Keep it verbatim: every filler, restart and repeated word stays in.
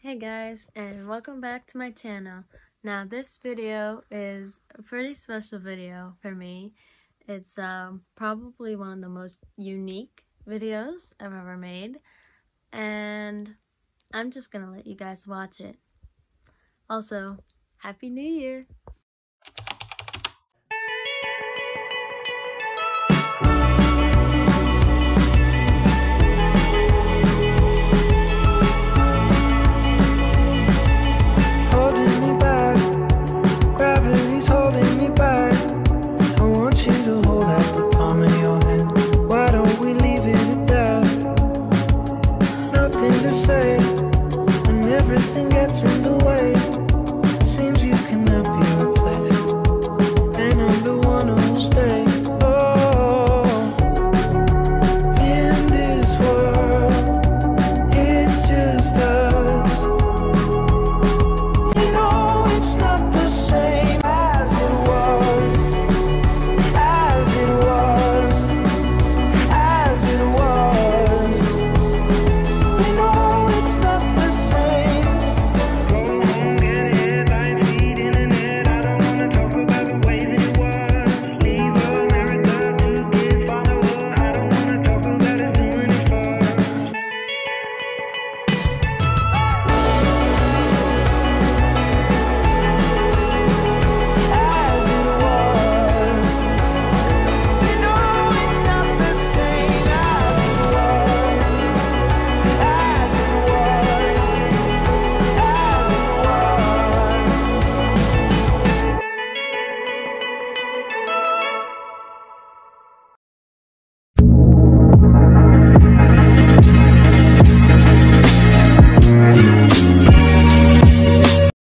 Hey guys, and welcome back to my channel. Now this video is a pretty special video for me. It's um, probably one of the most unique videos I've ever made, and I'm just gonna let you guys watch it. Also, Happy New Year! Say, and everything gets in the